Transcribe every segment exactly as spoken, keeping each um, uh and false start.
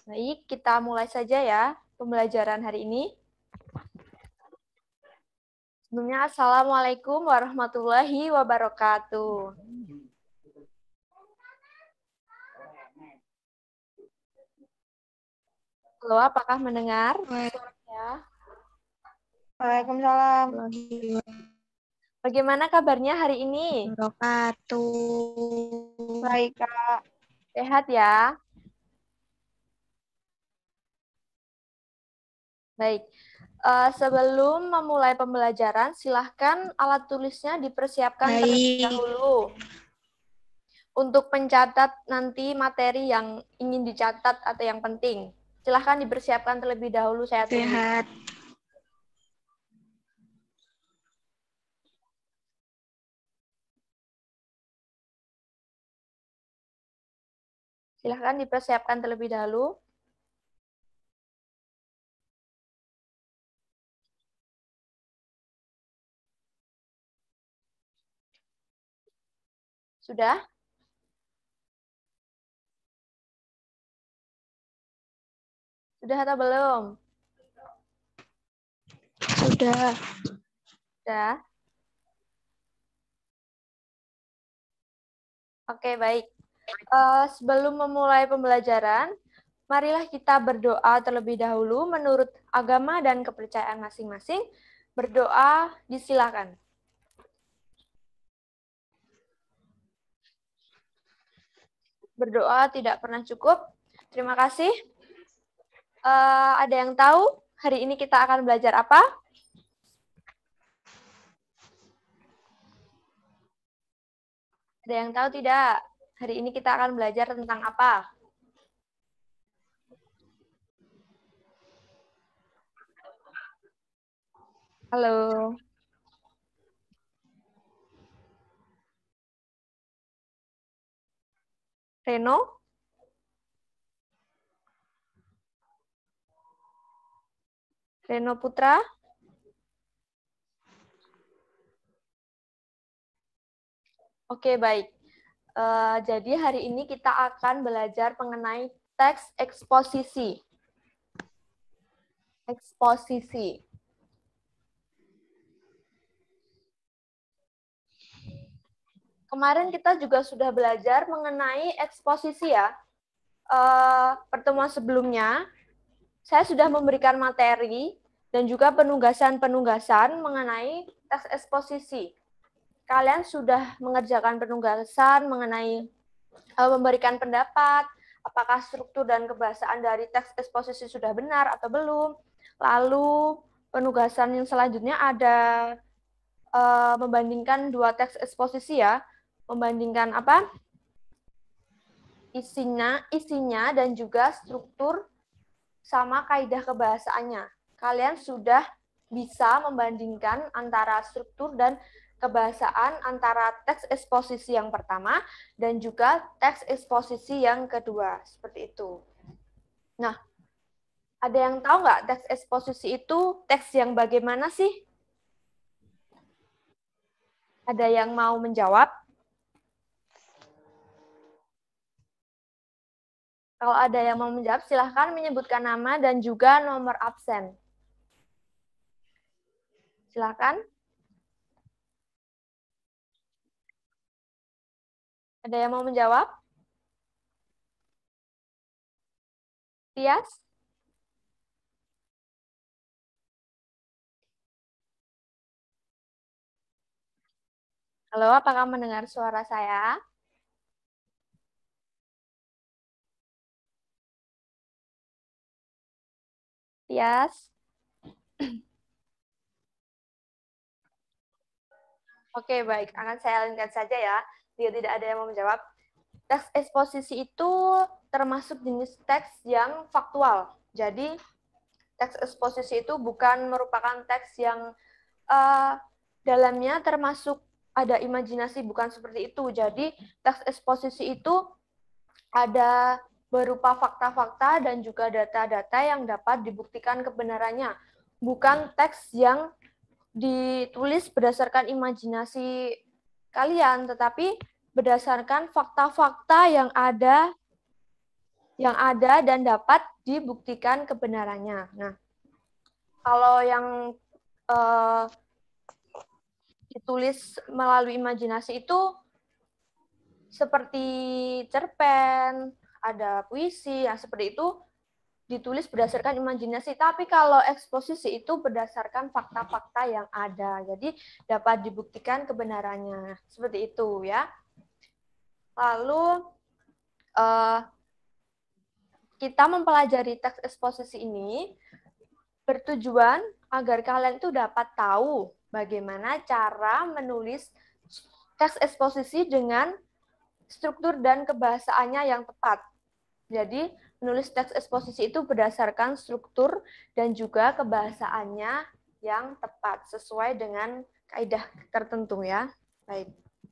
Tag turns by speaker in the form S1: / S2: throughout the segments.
S1: Baik, kita mulai saja ya pembelajaran hari ini. Sebelumnya, Assalamualaikum warahmatullahi wabarakatuh. Halo, apakah mendengar suaranya?
S2: Waalaikumsalam.
S1: Bagaimana kabarnya hari ini?
S2: Wabarakatuh. Baik, Kak.
S1: Sehat ya? Baik. Uh, sebelum memulai pembelajaran, silahkan alat tulisnya dipersiapkan terlebih
S2: Baik.
S1: dahulu. Untuk mencatat nanti materi yang ingin dicatat atau yang penting. Silahkan dipersiapkan terlebih dahulu, saya tunggu.
S2: Sehat.
S1: Silahkan dipersiapkan terlebih dahulu. Sudah? Sudah atau belum?
S2: Sudah.
S1: Sudah. Oke, baik. Uh, sebelum memulai pembelajaran, marilah kita berdoa terlebih dahulu menurut agama dan kepercayaan masing-masing. Berdoa disilakan. Berdoa tidak pernah cukup. Terima kasih. Uh, ada yang tahu hari ini kita akan belajar apa? Ada yang tahu tidak? Hari ini kita akan belajar tentang apa? Halo. Reno? Reno Putra? Oke, baik. Uh, jadi hari ini kita akan belajar mengenai teks eksposisi. Eksposisi. Kemarin kita juga sudah belajar mengenai eksposisi ya. Uh, pertemuan sebelumnya, saya sudah memberikan materi dan juga penugasan-penugasan mengenai teks eksposisi. Kalian sudah mengerjakan penugasan mengenai uh, memberikan pendapat, apakah struktur dan kebahasaan dari teks eksposisi sudah benar atau belum. Lalu penugasan yang selanjutnya ada uh, membandingkan dua teks eksposisi ya, membandingkan apa? Isinya, isinya dan juga struktur sama kaidah kebahasaannya. Kalian sudah bisa membandingkan antara struktur dan kebahasaan antara teks eksposisi yang pertama dan juga teks eksposisi yang kedua. Seperti itu. Nah, ada yang tahu nggak teks eksposisi itu teks yang bagaimana sih? Ada yang mau menjawab? Kalau ada yang mau menjawab, silahkan menyebutkan nama dan juga nomor absen. Silahkan. Ada yang mau menjawab? Tias? Halo, apakah mendengar suara saya? Tias? Oke, baik. Akan saya linkan saja ya. Jika tidak ada yang mau menjawab. Teks eksposisi itu termasuk jenis teks yang faktual. Jadi, teks eksposisi itu bukan merupakan teks yang uh, dalamnya termasuk ada imajinasi, bukan seperti itu. Jadi, teks eksposisi itu ada berupa fakta-fakta dan juga data-data yang dapat dibuktikan kebenarannya. Bukan teks yang ditulis berdasarkan imajinasi kalian, tetapi berdasarkan fakta-fakta yang ada yang ada dan dapat dibuktikan kebenarannya. Nah, kalau yang uh, ditulis melalui imajinasi itu seperti cerpen, ada puisi, yang seperti itu ditulis berdasarkan imajinasi. Tapi kalau eksposisi itu berdasarkan fakta-fakta yang ada. Jadi dapat dibuktikan kebenarannya. Seperti itu ya. Lalu uh, kita mempelajari teks eksposisi ini bertujuan agar kalian itu dapat tahu bagaimana cara menulis teks eksposisi dengan struktur dan kebahasaannya yang tepat. Jadi, menulis teks eksposisi itu berdasarkan struktur dan juga kebahasaannya yang tepat, sesuai dengan kaidah tertentu ya. Baik.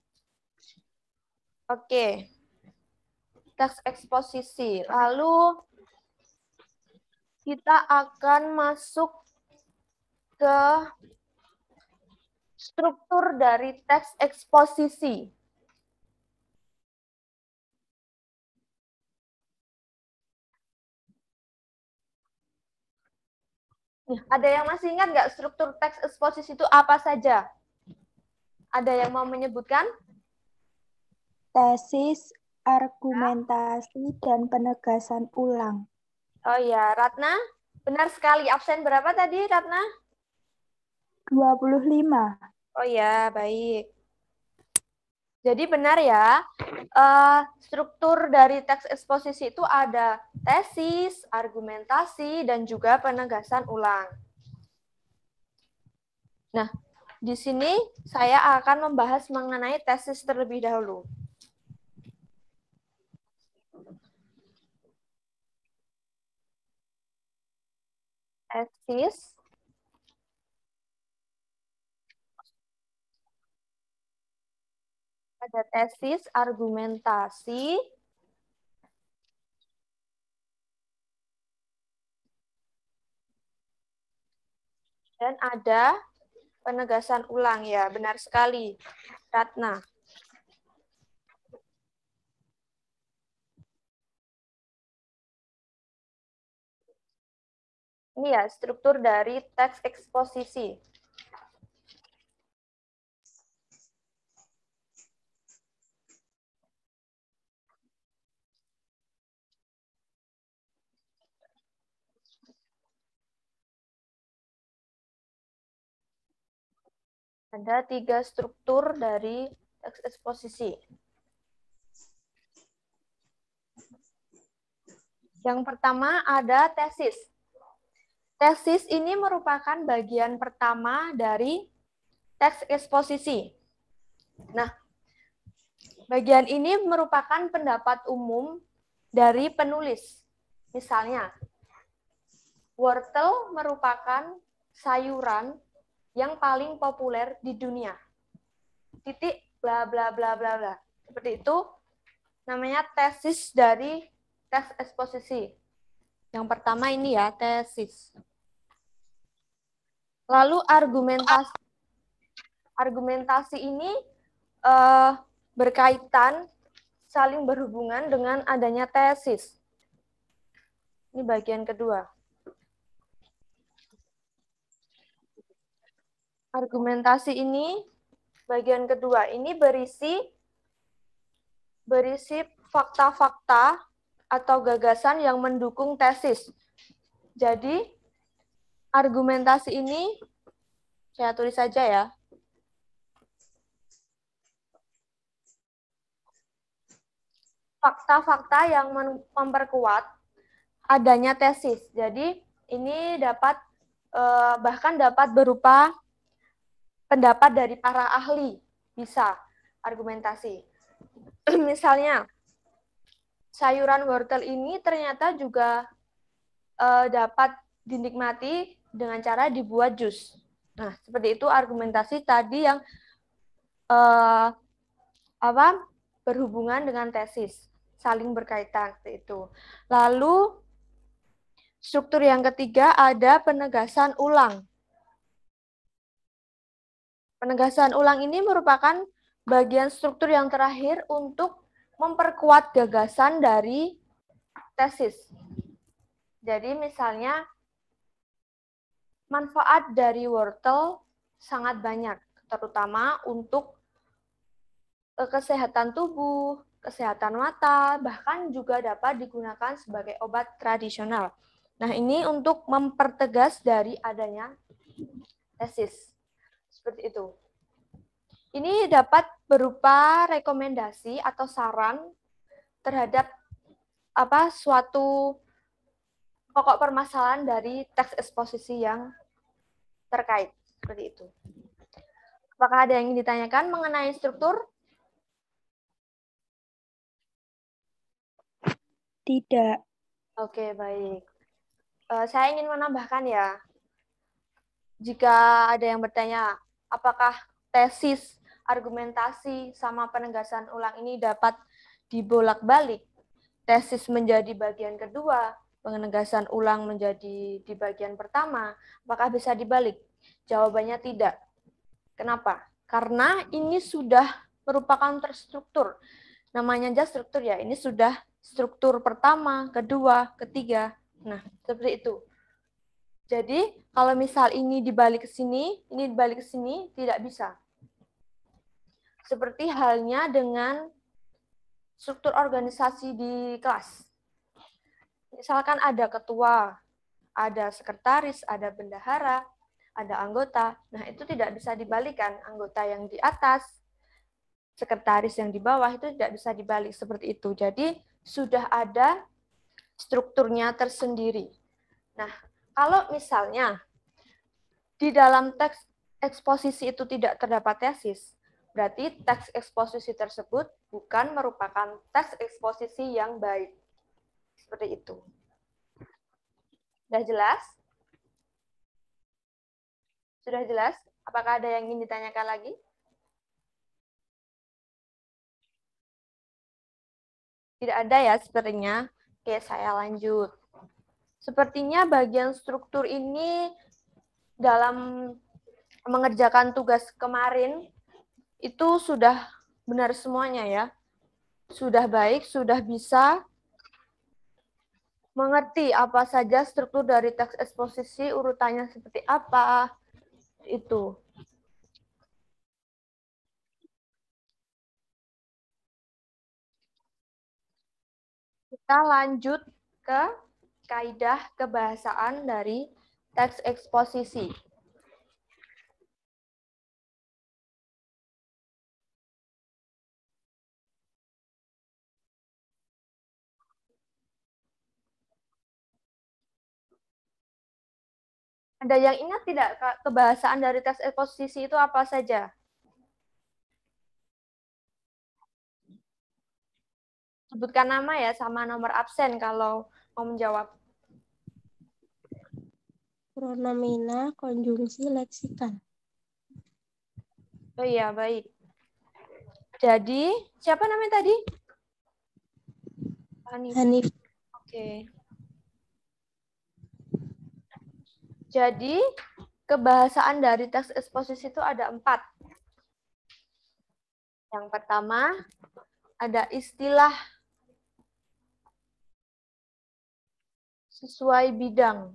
S1: Oke. Teks eksposisi. Lalu, kita akan masuk ke struktur dari teks eksposisi. Ada yang masih ingat nggak struktur teks eksposisi itu apa saja? Ada yang mau menyebutkan?
S2: Tesis, argumentasi, dan penegasan ulang.
S1: Oh ya, Ratna, benar sekali. Absen berapa tadi, Ratna?
S2: dua puluh lima.
S1: Oh ya, baik. Jadi benar ya, uh, struktur dari teks eksposisi itu ada tesis, argumentasi, dan juga penegasan ulang. Nah, di sini saya akan membahas mengenai tesis terlebih dahulu. Tesis. Ada tesis, argumentasi, dan ada penegasan ulang ya, benar sekali, Ratna. Ini ya struktur dari teks eksposisi. Ada tiga struktur dari teks eksposisi. Yang pertama ada tesis. Tesis ini merupakan bagian pertama dari teks eksposisi. Nah, bagian ini merupakan pendapat umum dari penulis. Misalnya, wortel merupakan sayuran yang paling populer di dunia. Titik bla bla bla bla bla. Seperti itu namanya tesis dari teks eksposisi. Yang pertama ini ya, tesis. Lalu argumentasi. Argumentasi ini uh, berkaitan, saling berhubungan dengan adanya tesis. Ini bagian kedua. Argumentasi ini bagian kedua. Ini berisi berisi fakta-fakta atau gagasan yang mendukung tesis. Jadi argumentasi ini saya tulis saja ya. Fakta-fakta yang memperkuat adanya tesis. Jadi ini dapat eh, bahkan dapat berupa pendapat dari para ahli, bisa argumentasi. Misalnya, sayuran wortel ini ternyata juga eh, dapat dinikmati dengan cara dibuat jus. Nah, seperti itu argumentasi tadi yang eh, apa berhubungan dengan tesis, saling berkaitan seperti itu. Lalu struktur yang ketiga ada penegasan ulang. Penegasan ulang ini merupakan bagian struktur yang terakhir untuk memperkuat gagasan dari tesis. Jadi misalnya manfaat dari wortel sangat banyak, terutama untuk kesehatan tubuh, kesehatan mata, bahkan juga dapat digunakan sebagai obat tradisional. Nah, ini untuk mempertegas dari adanya tesis. Seperti itu. Ini dapat berupa rekomendasi atau saran terhadap apa suatu pokok permasalahan dari teks eksposisi yang terkait. Seperti itu. Apakah ada yang ingin ditanyakan mengenai struktur?
S2: Tidak.
S1: Oke, baik. Uh, saya ingin menambahkan ya, jika ada yang bertanya, apakah tesis, argumentasi, sama penegasan ulang ini dapat dibolak-balik? Tesis menjadi bagian kedua, penegasan ulang menjadi di bagian pertama, apakah bisa dibalik? Jawabannya tidak. Kenapa? Karena ini sudah merupakan terstruktur. Namanya aja struktur ya, ini sudah struktur pertama, kedua, ketiga. Nah, seperti itu. Jadi, kalau misal ini dibalik ke sini, ini dibalik ke sini, tidak bisa. Seperti halnya dengan struktur organisasi di kelas. Misalkan ada ketua, ada sekretaris, ada bendahara, ada anggota. Nah, itu tidak bisa dibalikan. Anggota yang di atas, sekretaris yang di bawah, itu tidak bisa dibalik seperti itu. Jadi, sudah ada strukturnya tersendiri. Nah, kalau misalnya di dalam teks eksposisi itu tidak terdapat tesis, berarti teks eksposisi tersebut bukan merupakan teks eksposisi yang baik. Seperti itu. Sudah jelas? Sudah jelas? Apakah ada yang ingin ditanyakan lagi? Tidak ada ya sepertinya. Oke, saya lanjut. Sepertinya bagian struktur ini dalam mengerjakan tugas kemarin itu sudah benar semuanya ya. Sudah baik, sudah bisa mengerti apa saja struktur dari teks eksposisi, urutannya seperti apa, itu. Kita lanjut ke kaidah kebahasaan dari teks eksposisi. Ada yang ingat tidak kebahasaan dari teks eksposisi itu apa saja? Sebutkan nama ya sama nomor absen kalau mau menjawab.
S3: Pronomina, konjungsi, leksikan.
S1: Oh iya, baik. Jadi, siapa namanya tadi? Hanif.
S3: Hanif.
S1: Oke. Jadi, kebahasaan dari teks eksposisi itu ada empat. Yang pertama, ada istilah sesuai bidang.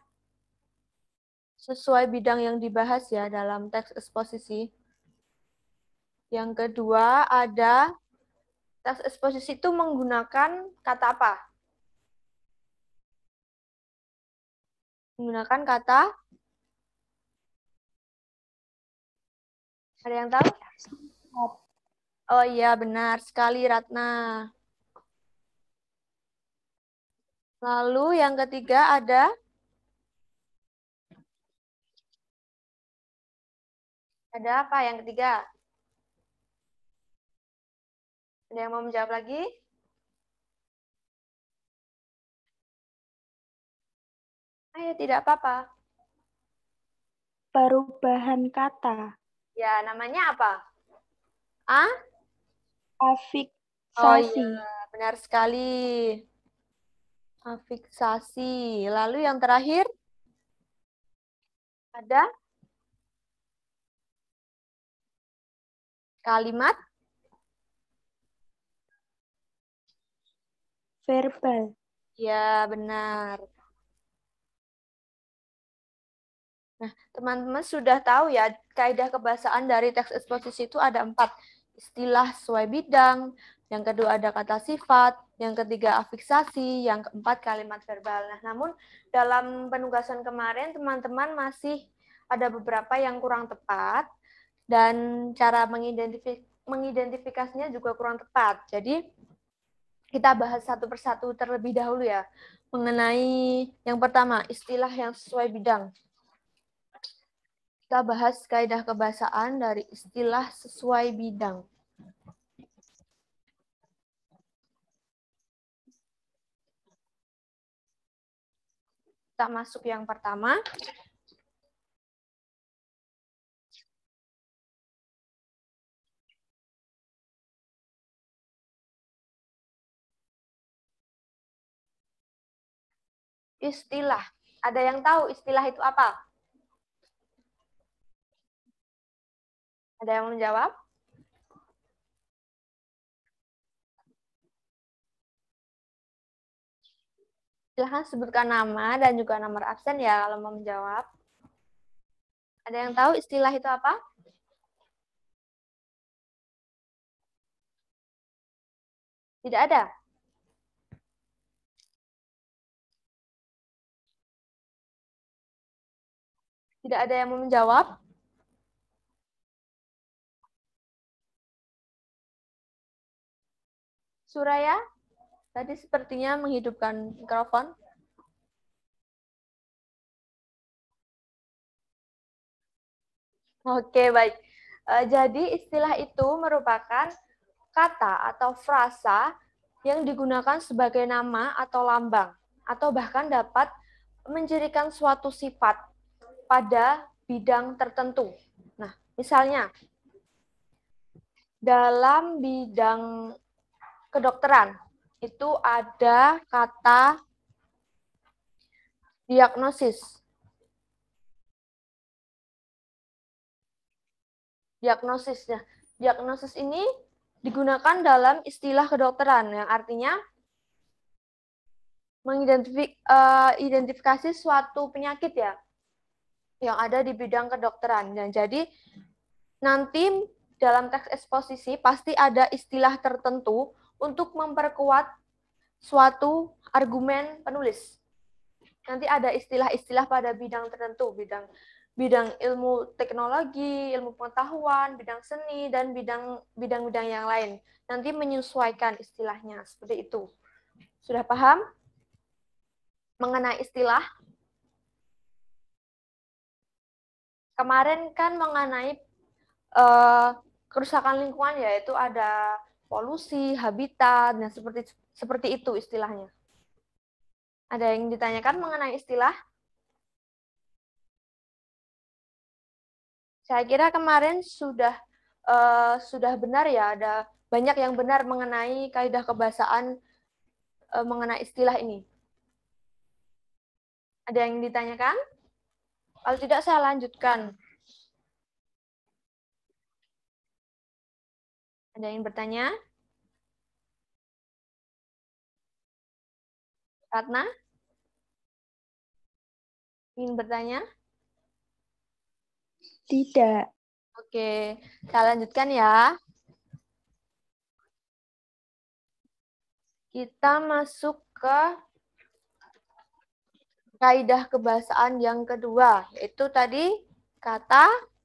S1: Sesuai bidang yang dibahas ya dalam teks eksposisi. Yang kedua, ada teks eksposisi itu menggunakan kata apa? Menggunakan kata? Ada yang tahu? Oh iya, benar sekali Ratna. Lalu yang ketiga ada? Ada apa yang ketiga? Ada yang mau menjawab lagi? Ayo, tidak apa-apa.
S2: Perubahan kata.
S1: Ya, namanya apa? Ah?
S2: Afiksasi.
S1: Oh iya, benar sekali. Afiksasi. Lalu yang terakhir? Ada? Kalimat?
S2: Verbal.
S1: Ya, benar. Nah, teman-teman sudah tahu ya, kaidah kebahasaan dari teks eksposisi itu ada empat. Istilah sesuai bidang, yang kedua ada kata sifat, yang ketiga afiksasi, yang keempat kalimat verbal. Nah, namun dalam penugasan kemarin, teman-teman masih ada beberapa yang kurang tepat, dan cara mengidentifik mengidentifikasinya juga kurang tepat. Jadi, kita bahas satu persatu terlebih dahulu ya, mengenai yang pertama, istilah yang sesuai bidang. Kita bahas kaidah kebahasaan dari istilah sesuai bidang. Kita masuk yang pertama. Istilah. Ada yang tahu istilah itu apa? Ada yang menjawab? Silahkan sebutkan nama dan juga nomor absen ya kalau mau menjawab. Ada yang tahu istilah itu apa? Tidak ada. Tidak ada yang mau menjawab. Suraya, tadi sepertinya menghidupkan mikrofon. Oke, baik. Jadi istilah itu merupakan kata atau frasa yang digunakan sebagai nama atau lambang, atau bahkan dapat mencirikan suatu sifat pada bidang tertentu. Nah, misalnya, dalam bidang kedokteran, itu ada kata diagnosis. Diagnosisnya. Diagnosis ini digunakan dalam istilah kedokteran, yang artinya mengidentifikasi suatu penyakit ya, yang ada di bidang kedokteran. Dan jadi nanti dalam teks eksposisi pasti ada istilah tertentu untuk memperkuat suatu argumen penulis. Nanti ada istilah-istilah pada bidang tertentu, bidang bidang ilmu teknologi, ilmu pengetahuan, bidang seni, dan bidang bidang-bidang yang lain. Nanti menyesuaikan istilahnya seperti itu. Sudah paham mengenai istilah? Kemarin kan mengenai uh, kerusakan lingkungan, yaitu ada polusi, habitat, dan seperti seperti itu istilahnya. Ada yang ditanyakan mengenai istilah? Saya kira kemarin sudah uh, sudah benar ya, ada banyak yang benar mengenai kaidah kebahasaan uh, mengenai istilah ini. Ada yang ditanyakan? Kalau tidak saya lanjutkan. Ada yang bertanya? Ratna? Ingin bertanya?
S2: Tidak.
S1: Oke, saya lanjutkan ya. Kita masuk ke kaidah kebahasaan yang kedua, yaitu tadi kata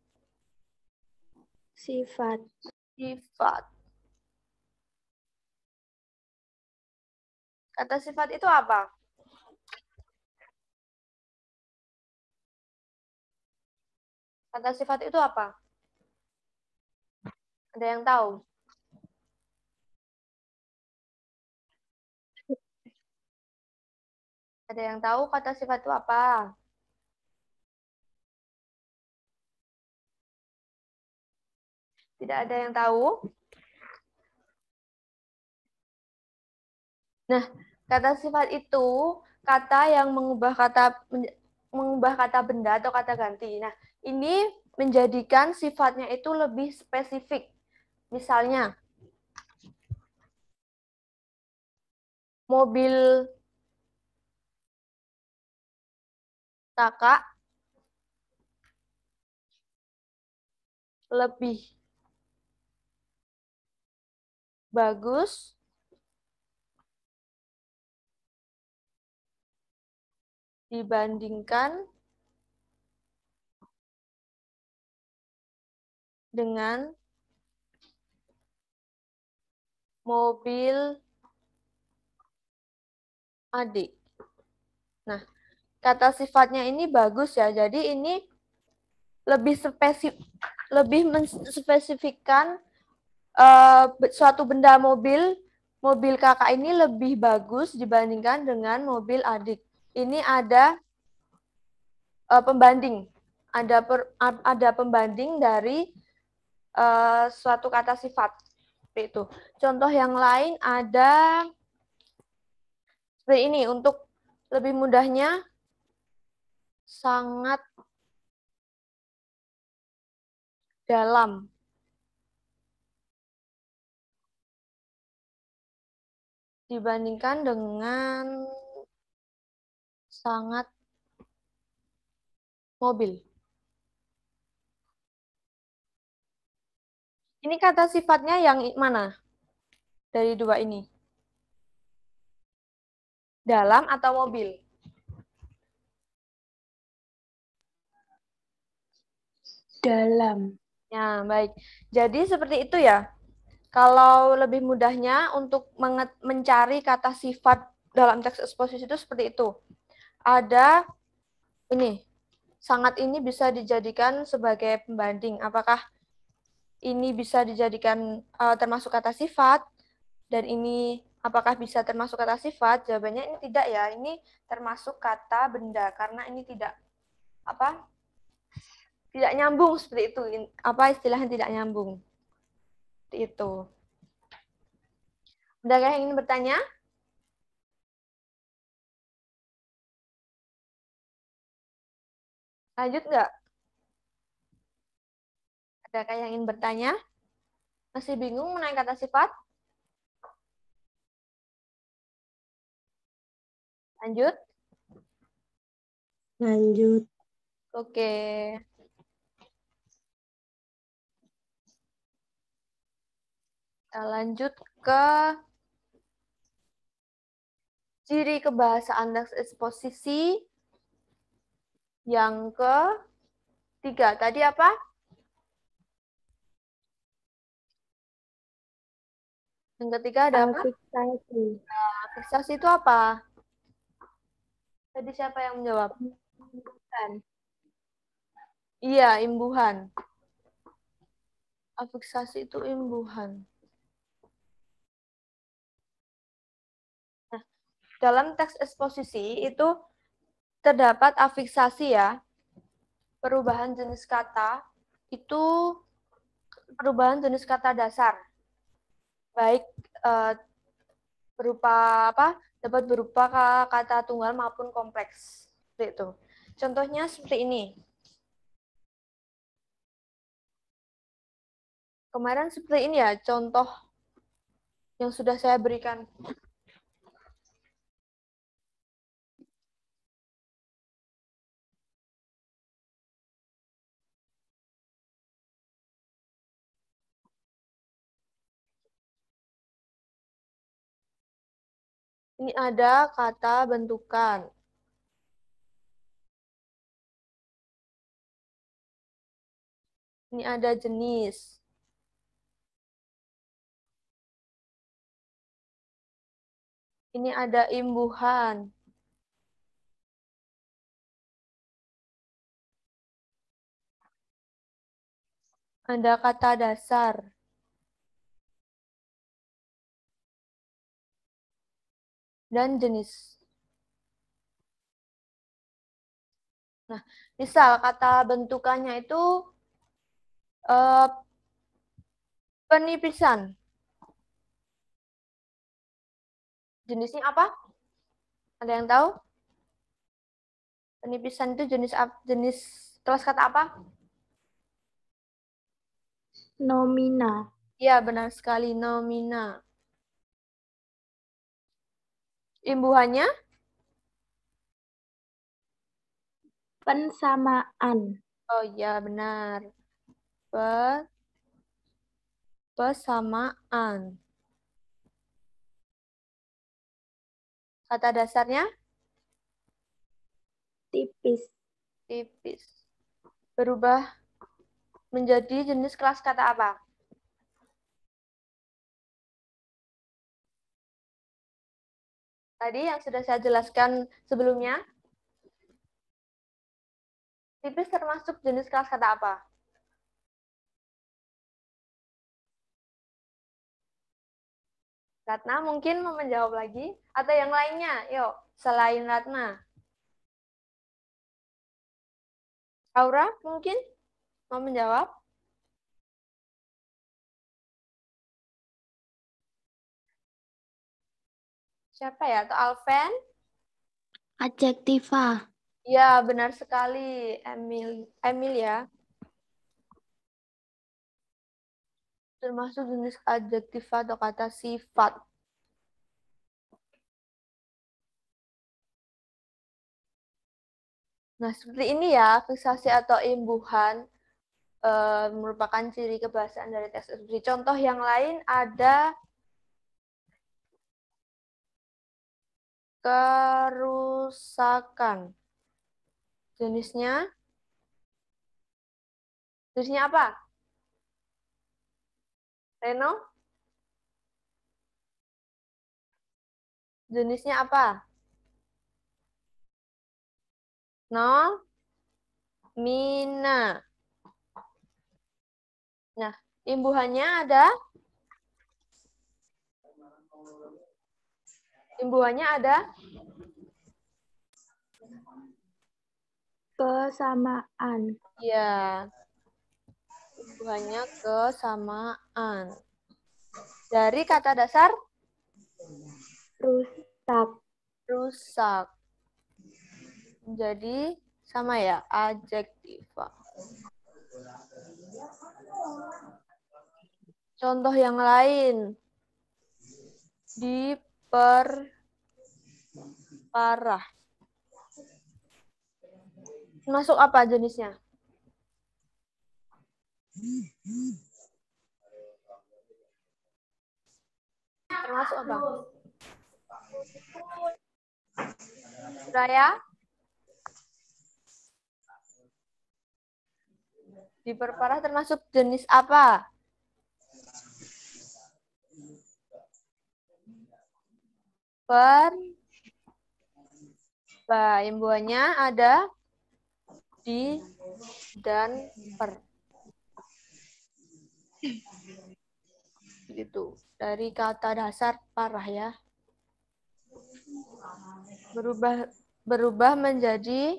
S2: Sifat.
S1: Sifat. Kata sifat itu apa? Kata sifat itu apa? Ada yang tahu? Ada yang tahu kata sifat itu apa? Tidak ada yang tahu? Nah, kata sifat itu kata yang mengubah kata mengubah kata benda atau kata ganti. Nah, ini menjadikan sifatnya itu lebih spesifik. Misalnya, mobil kakak lebih bagus dibandingkan dengan mobil adik. Nah, kata sifatnya ini bagus ya. Jadi ini lebih spesifik, lebih menspesifikkan uh, suatu benda mobil mobil kakak ini lebih bagus dibandingkan dengan mobil adik. Ini ada uh, pembanding, ada per, ada pembanding dari uh, suatu kata sifat. Seperti itu. Contoh yang lain ada seperti ini. Untuk lebih mudahnya, sangat dalam. Dibandingkan dengan sangat mobil. Ini kata sifatnya yang mana? Dari dua ini. Dalam atau mobil?
S2: Dalam.
S1: Ya, baik. Jadi seperti itu ya. Kalau lebih mudahnya untuk mencari kata sifat dalam teks eksposisi itu seperti itu. Ada ini. Sangat ini bisa dijadikan sebagai pembanding. Apakah ini bisa dijadikan uh, termasuk kata sifat? Dan ini apakah bisa termasuk kata sifat? Jawabannya ini tidak ya. Ini termasuk kata benda karena ini tidak apa? Tidak nyambung seperti itu. Apa istilahnya tidak nyambung? Seperti itu. Adakah yang ingin bertanya? Lanjut nggak? Adakah yang ingin bertanya? Masih bingung mengenai kata sifat? Lanjut?
S3: Lanjut.
S1: Oke. Kita lanjut ke ciri kebahasaan teks eksposisi yang ketiga. Tadi apa? Yang ketiga ada apa?
S2: Afiksasi.
S1: Nah, afiksasi itu apa? Tadi siapa yang menjawab?
S2: Imbuhan.
S1: Iya, imbuhan. Afiksasi itu imbuhan. Nah, dalam teks eksposisi itu terdapat afiksasi ya. Perubahan jenis kata itu perubahan jenis kata dasar. Baik eh, berupa apa? Dapat berupa kata tunggal maupun kompleks. Seperti itu. Contohnya seperti ini. Kemarin seperti ini ya, contoh yang sudah saya berikan. Ini ada kata bentukan. Ini ada jenis. Ini ada imbuhan. Ada kata dasar. Dan jenis. Nah, misal kata bentukannya itu eh, penipisan. Jenisnya apa? Ada yang tahu? Penipisan itu jenis jenis kelas kata apa?
S2: Nomina.
S1: Ya, benar sekali, nomina. Imbuhannya?
S2: Pensamaan.
S1: Oh iya, benar. Pe Pesamaan. Kata dasarnya?
S2: Tipis.
S1: Tipis. Berubah menjadi jenis kelas kata apa? Tadi yang sudah saya jelaskan sebelumnya. Tipis termasuk jenis kelas kata apa? Ratna mungkin mau menjawab lagi? Atau yang lainnya? Yuk, selain Ratna. Aura mungkin mau menjawab? Siapa ya? Atau Alven?
S2: Adjektiva.
S1: Ya, benar sekali, Emil. Emil ya. Termasuk jenis adjektif atau kata sifat. Nah, seperti ini ya, fiksasi atau imbuhan e, merupakan ciri kebahasaan dari teks ekspresi. Contoh yang lain ada kerusakan. Jenisnya? Jenisnya apa? Reno? Jenisnya apa? No? Mina. Nah, imbuhannya ada? Imbuhannya ada?
S2: Kesamaan.
S1: Ya. Imbuhannya kesamaan. Dari kata dasar?
S2: Rusak.
S1: Rusak. Jadi sama ya, adjektiva. Contoh yang lain. Diperparah. Masuk apa jenisnya? Termasuk apa? Raya? Diperparah termasuk jenis apa? Per. Bah, imbuhannya ada di dan per. Gitu. Dari kata dasar parah ya. Berubah berubah menjadi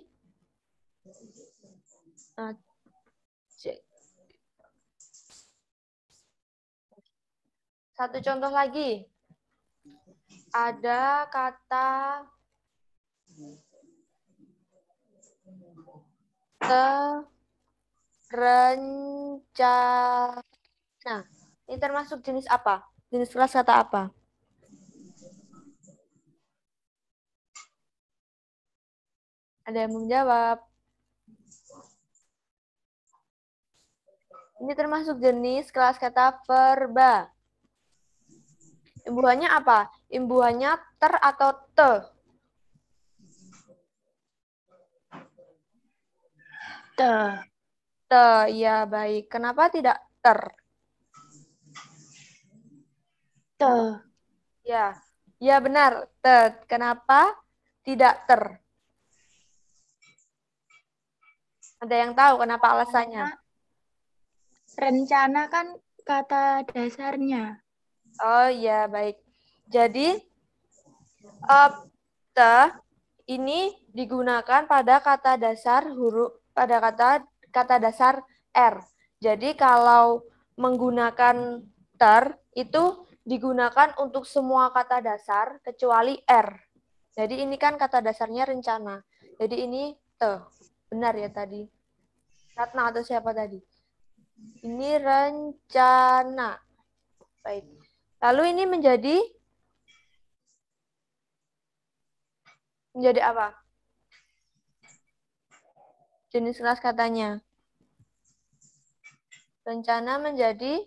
S1: adjektif. Satu contoh lagi. Ada kata terencana. Nah, ini termasuk jenis apa? Jenis kelas kata apa? Ada yang menjawab? Ini termasuk jenis kelas kata verba. Imbuhannya apa? Imbuhannya ter atau te?
S2: Te.
S1: Te, ya baik. Kenapa tidak ter?
S2: Te.
S1: Ya, ya benar. Te. Kenapa tidak ter? Ada yang tahu kenapa alasannya?
S2: Rencana kan kata dasarnya.
S1: Oh ya baik. Jadi uh, te ini digunakan pada kata dasar huruf pada kata kata dasar R. Jadi kalau menggunakan ter itu digunakan untuk semua kata dasar kecuali R. Jadi ini kan kata dasarnya rencana. Jadi ini te. Benar ya tadi? Ratna atau siapa tadi? Ini rencana. Baik. Lalu ini menjadi menjadi apa? jenis kelas katanya. Rencana menjadi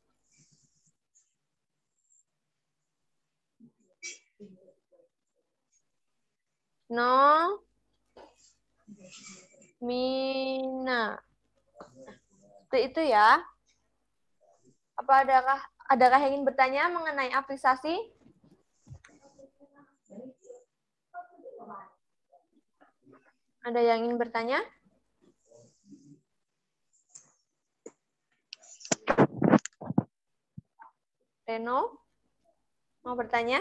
S1: no mina. Seperti itu ya. Apa adakah adakah yang ingin bertanya mengenai apresiasi? Ada yang ingin bertanya? Reno, mau bertanya?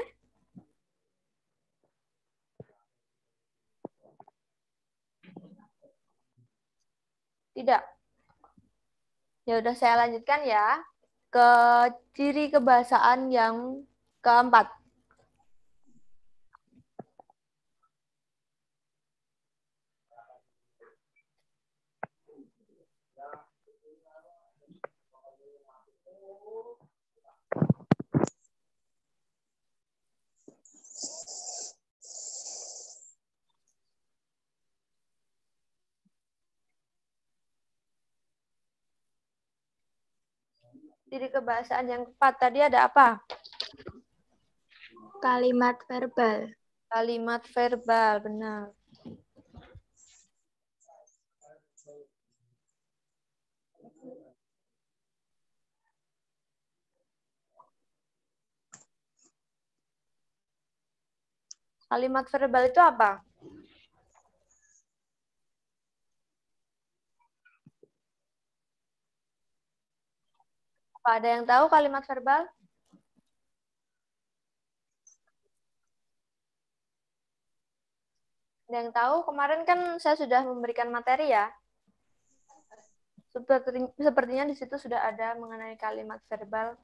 S1: Tidak. Ya udah saya lanjutkan ya ke ciri kebahasaan yang keempat. Ciri kebahasaan yang keempat tadi ada apa?
S2: Kalimat verbal.
S1: Kalimat verbal, benar. Kalimat verbal itu apa? Apa ada yang tahu kalimat verbal? Ada yang tahu? Kemarin kan saya sudah memberikan materi ya. Seperti, sepertinya di situ sudah ada mengenai kalimat verbal.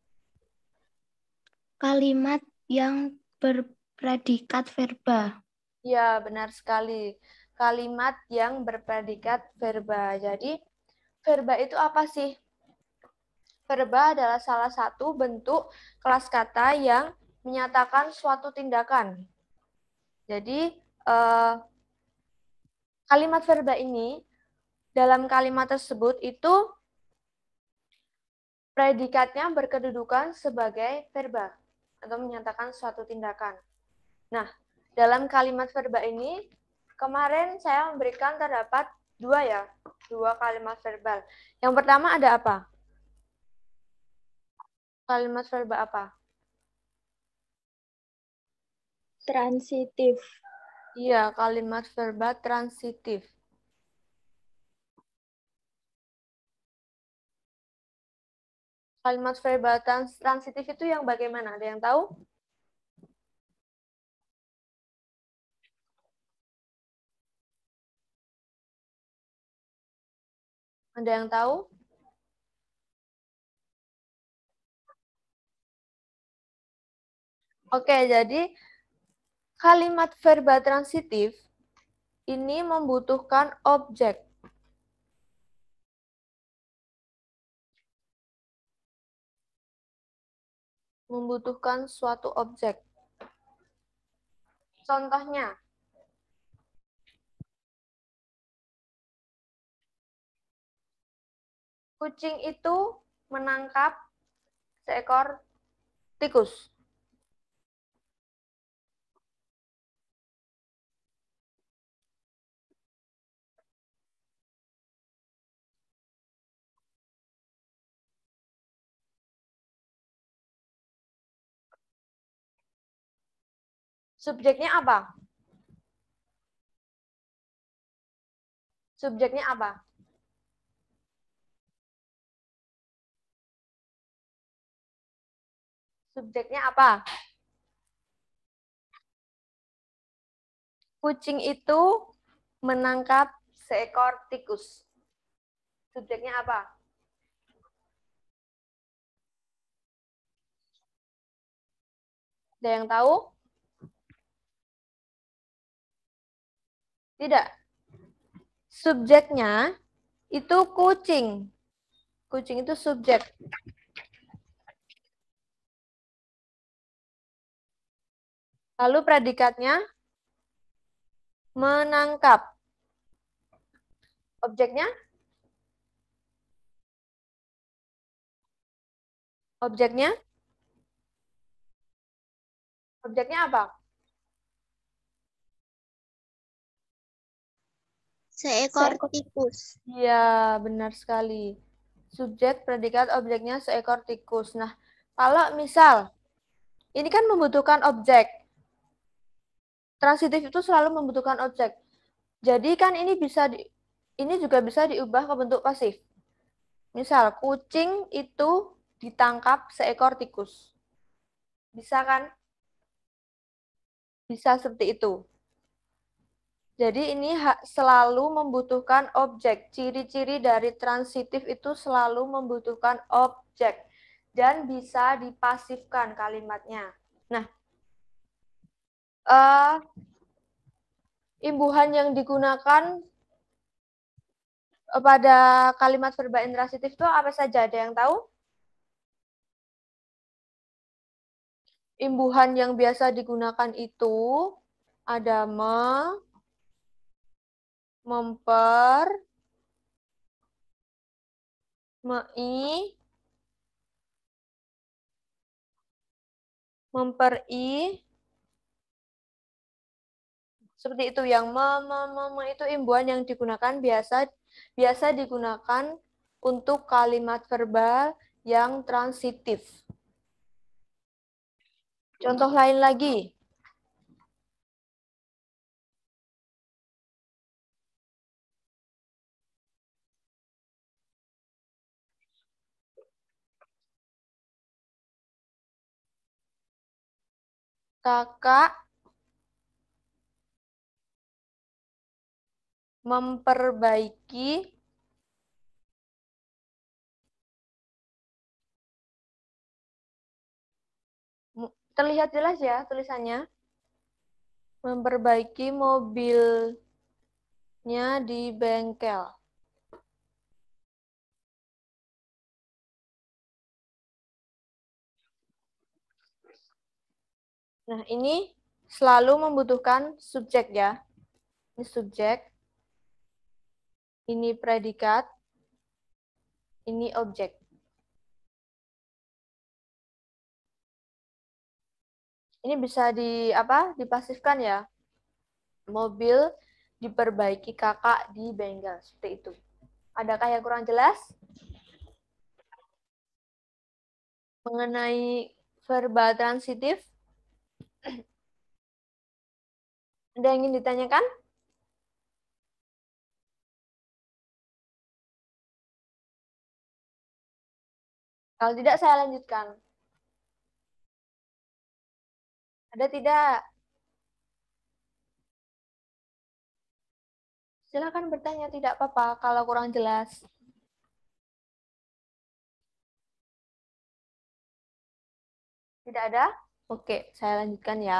S2: Kalimat yang berpredikat verba.
S1: Ya, benar sekali. Kalimat yang berpredikat verba. Jadi, verba itu apa sih? Verba adalah salah satu bentuk kelas kata yang menyatakan suatu tindakan. Jadi, eh, kalimat verba ini, dalam kalimat tersebut itu predikatnya berkedudukan sebagai verba atau menyatakan suatu tindakan. Nah, dalam kalimat verba ini, kemarin saya memberikan terdapat dua ya, dua kalimat verbal. Yang pertama ada apa? Kalimat verba apa?
S2: Transitif.
S1: Iya, kalimat verba transitif. Kalimat verba trans transitif itu yang bagaimana? Ada yang tahu? Ada yang tahu? Oke, jadi kalimat verba transitif ini membutuhkan objek. Membutuhkan suatu objek. Contohnya, kucing itu menangkap seekor tikus. Subjeknya apa? Subjeknya apa? Subjeknya apa? Kucing itu menangkap seekor tikus. Subjeknya apa? Ada yang tahu? Tidak. Subjeknya itu kucing. Kucing itu subjek. Lalu predikatnya menangkap. Objeknya? Objeknya? Objeknya apa?
S2: Seekor tikus.
S1: Iya, benar sekali. Subjek, predikat, objeknya seekor tikus. Nah, kalau misal, ini kan membutuhkan objek. Transitif itu selalu membutuhkan objek. Jadi kan ini bisa di, ini juga bisa diubah ke bentuk pasif. Misal, kucing itu ditangkap seekor tikus. Bisa kan? Bisa seperti itu. Jadi ini selalu membutuhkan objek. Ciri-ciri dari transitif itu selalu membutuhkan objek. Dan bisa dipasifkan kalimatnya. Nah, uh, imbuhan yang digunakan pada kalimat verba intransitif itu apa saja? Ada yang tahu? Imbuhan yang biasa digunakan itu ada me, memper, mei, memperi, seperti itu. Yang me, me, me, me itu imbuhan yang digunakan biasa biasa digunakan untuk kalimat verbal yang transitif. Contoh lain lagi. Kakak memperbaiki terlihat jelas ya tulisannya. Memperbaiki mobilnya di bengkel. Nah, ini selalu membutuhkan subjek ya. Ini subjek, ini predikat, ini objek. Ini bisa di apa? Dipasifkan ya. Mobil diperbaiki kakak di bengkel, seperti itu. Adakah yang kurang jelas mengenai verba transitif? Ada yang ingin ditanyakan? Kalau tidak, saya lanjutkan. Ada tidak? Silakan bertanya, tidak apa-apa kalau kurang jelas. Tidak ada? Oke, saya lanjutkan ya.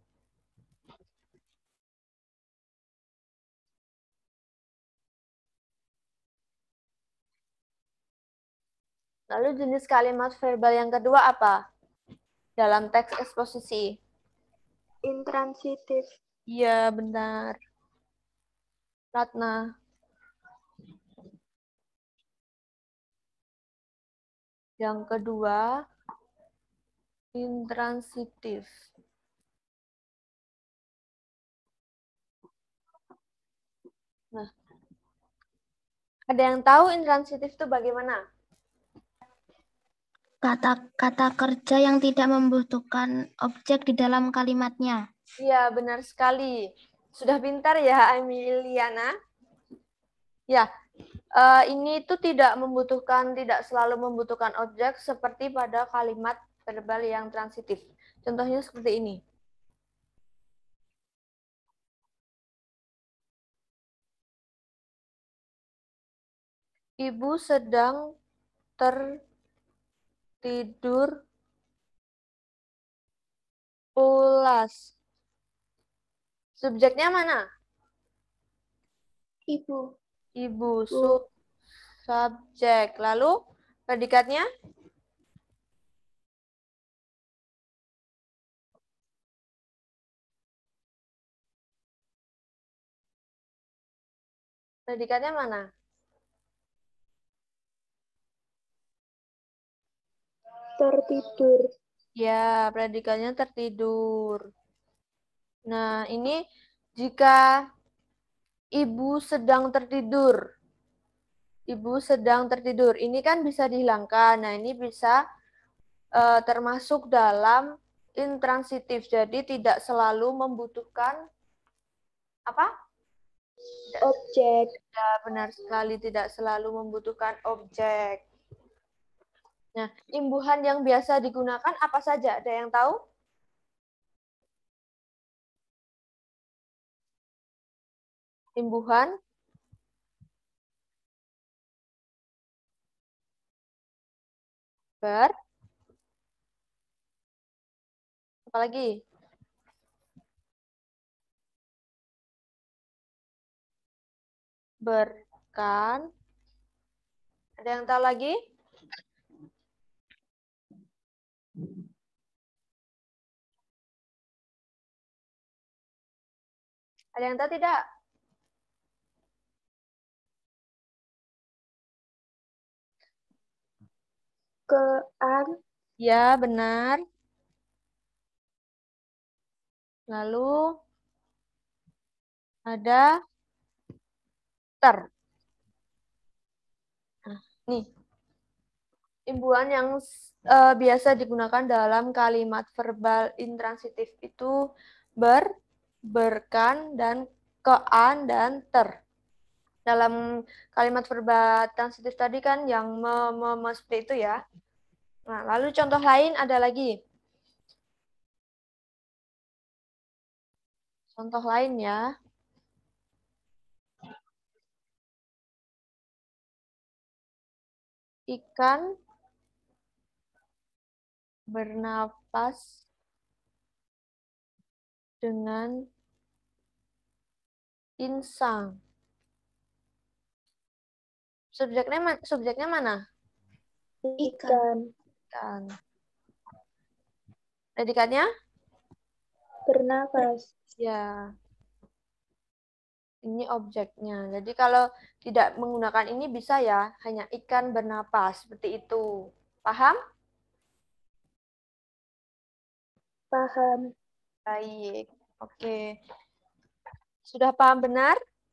S1: Lalu jenis kalimat verbal yang kedua apa? Dalam teks eksposisi.
S2: Intransitif.
S1: Iya, benar. Ratna. Yang kedua, intransitif. Nah, ada yang tahu intransitif itu bagaimana?
S2: Kata-kata kerja yang tidak membutuhkan objek di dalam kalimatnya.
S1: Iya, benar sekali. Sudah pintar ya, Emiliana? Ya, uh, ini itu tidak membutuhkan, tidak selalu membutuhkan objek seperti pada kalimat verbal yang transitif. Contohnya seperti ini. Ibu sedang tertidur pulas. Subjeknya mana?
S2: Ibu.
S1: Ibu. Sub subjek. Lalu predikatnya? Predikatnya mana?
S3: Tertidur.
S1: Ya, predikatnya tertidur. Nah, ini jika ibu sedang tertidur. Ibu sedang tertidur. Ini kan bisa dihilangkan. Nah, ini bisa uh, termasuk dalam intransitif. Jadi tidak selalu membutuhkan apa?
S3: Objek.
S1: Ya, benar sekali tidak selalu membutuhkan objek. Nah, imbuhan yang biasa digunakan apa saja? Ada yang tahu? Imbuhan ber apa lagi? Berkan. Ada yang tahu lagi? Ada yang tahu tidak?
S3: Kean.
S1: Ya, benar. Lalu ada ter. Nah, nih. Imbuhan yang uh, biasa digunakan dalam kalimat verbal intransitif itu ber, berkan, dan kean, dan ter. Dalam kalimat verbal transitif tadi kan yang me, me, me seperti itu ya. Nah, lalu contoh lain ada lagi. Contoh lain ya. Ikan bernapas dengan insang. Subjeknya subjeknya mana?
S3: Ikan.
S1: Ikan. Predikatnya?
S3: Bernapas.
S1: Ya. Ini objeknya. Jadi kalau tidak menggunakan ini bisa ya, hanya ikan bernapas seperti itu. Paham?
S3: Paham.
S1: Baik. Oke. Sudah paham benar?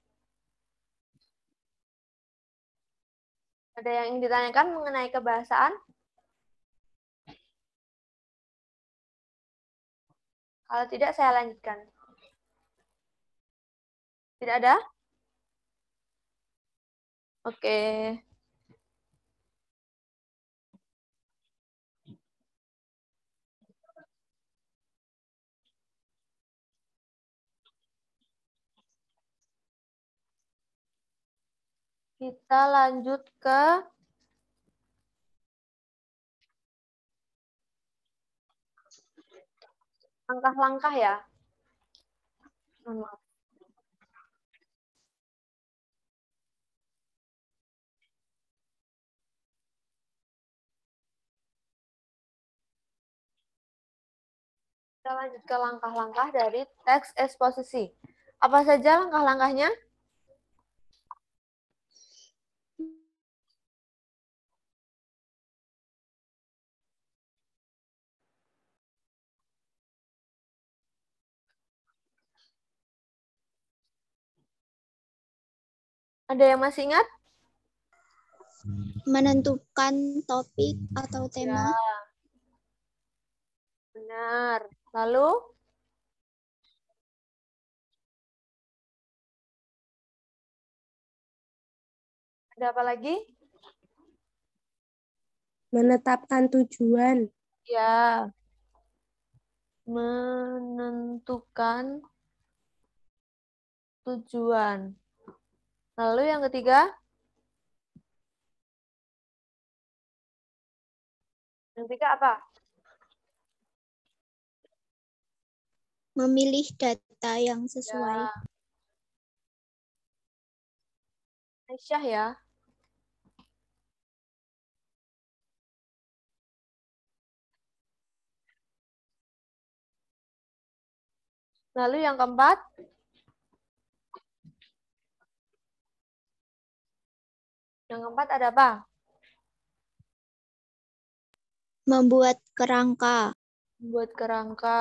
S1: Ada yang ingin ditanyakan mengenai kebahasaan? Kalau tidak, saya lanjutkan. Tidak ada? Oke. Kita lanjut ke langkah-langkah ya. Mohon maaf. Kita lanjut ke langkah-langkah dari teks eksposisi. Apa saja langkah-langkahnya? Ada yang masih ingat?
S2: Menentukan topik atau tema.
S1: Ya. Benar. Lalu? Ada apa lagi?
S3: Menetapkan tujuan.
S1: Ya. Menentukan tujuan. Lalu yang ketiga? Yang ketiga apa?
S2: Memilih data yang sesuai.
S1: Ya. Aisyah ya. Lalu yang keempat? Yang keempat ada apa?
S2: Membuat kerangka.
S1: Membuat kerangka.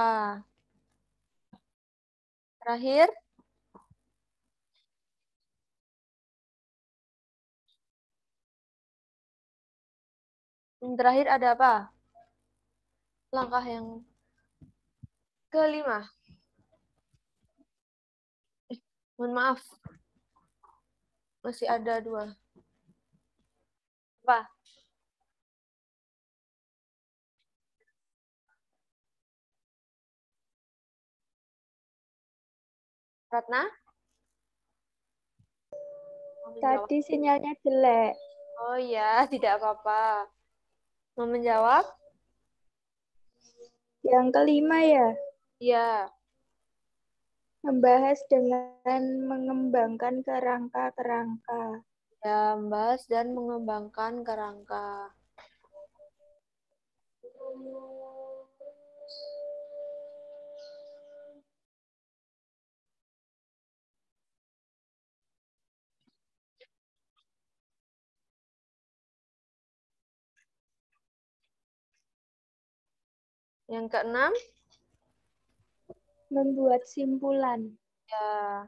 S1: Terakhir, yang terakhir ada apa? Langkah yang kelima. Eh, mohon maaf. Masih ada dua. Apa? Ratna? Mau menjawab?
S3: Tadi sinyalnya jelek.
S1: Oh iya, tidak apa-apa. Mau menjawab?
S3: Yang kelima ya,
S1: Iya.
S3: membahas dengan mengembangkan kerangka-kerangka.
S1: Ya, membahas dan mengembangkan kerangka. Yang keenam,
S3: Membuat simpulan.
S1: ya.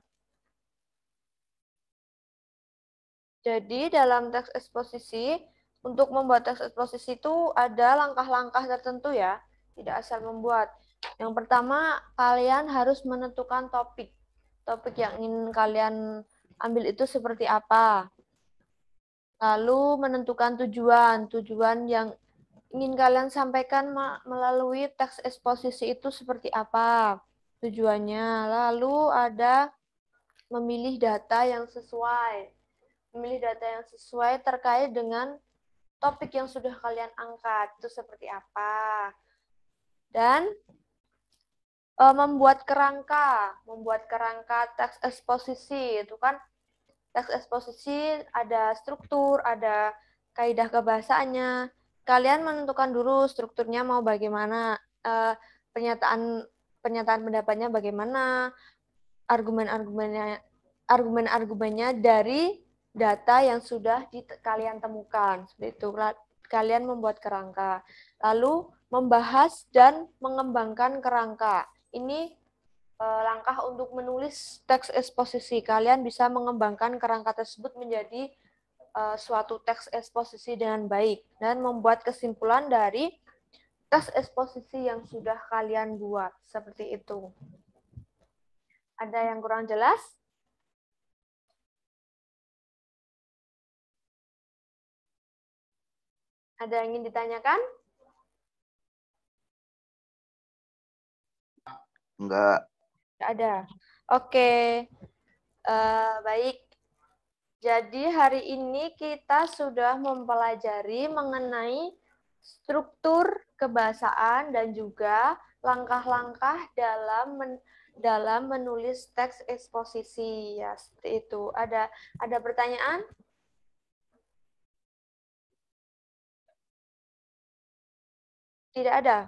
S1: Jadi dalam teks eksposisi, untuk membuat teks eksposisi itu ada langkah-langkah tertentu ya, tidak asal membuat. Yang pertama, kalian harus menentukan topik. Topik yang ingin kalian ambil itu seperti apa. Lalu menentukan tujuan, tujuan yang ingin kalian sampaikan melalui teks eksposisi itu seperti apa tujuannya. Lalu ada memilih data yang sesuai. Memilih data yang sesuai terkait dengan topik yang sudah kalian angkat itu seperti apa. Dan e, membuat kerangka, membuat kerangka teks eksposisi itu kan teks eksposisi ada struktur, ada kaidah kebahasaannya. Kalian menentukan dulu strukturnya mau bagaimana, e, pernyataan pernyataan pendapatnya bagaimana, argumen-argumennya argumen-argumennya dari data yang sudah di, kalian temukan. Seperti itu. Kalian membuat kerangka. Lalu membahas dan mengembangkan kerangka. Ini e, langkah untuk menulis teks eksposisi. Kalian bisa mengembangkan kerangka tersebut menjadi e, suatu teks eksposisi dengan baik dan membuat kesimpulan dari teks eksposisi yang sudah kalian buat. Seperti itu. Ada yang kurang jelas? Ada yang ingin ditanyakan?
S4: Enggak.
S1: Tidak ada. Oke, uh, baik. Jadi hari ini kita sudah mempelajari mengenai struktur kebahasaan dan juga langkah-langkah dalam men dalam menulis teks eksposisi. Ya, seperti itu. Ada ada pertanyaan? Tidak ada.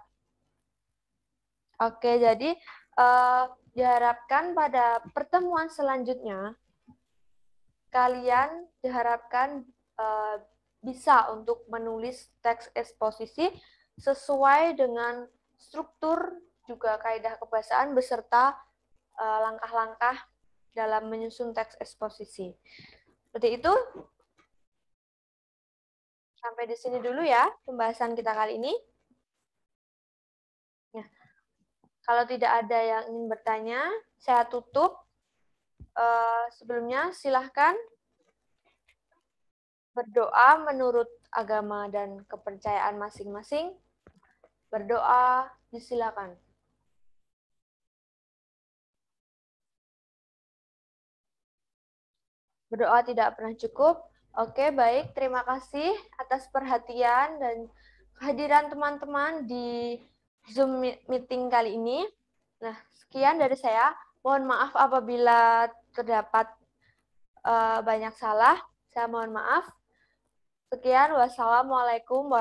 S1: Oke, jadi uh, diharapkan pada pertemuan selanjutnya kalian diharapkan uh, bisa untuk menulis teks eksposisi sesuai dengan struktur juga kaidah kebahasaan beserta langkah-langkah uh, dalam menyusun teks eksposisi. Seperti itu. Sampai di sini dulu ya pembahasan kita kali ini. Ya. Kalau tidak ada yang ingin bertanya, saya tutup. Uh, sebelumnya silahkan berdoa menurut agama dan kepercayaan masing-masing. Berdoa, disilakan. Berdoa tidak pernah cukup. Oke, baik. Terima kasih atas perhatian dan kehadiran teman-teman di Zoom meeting kali ini. Nah, sekian dari saya. Mohon maaf apabila terdapat uh, banyak salah. Saya mohon maaf. Sekian, wassalamualaikum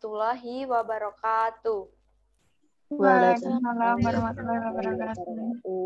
S1: warahmatullahi wabarakatuh.
S2: Waalaikumsalam warahmatullahi wabarakatuh.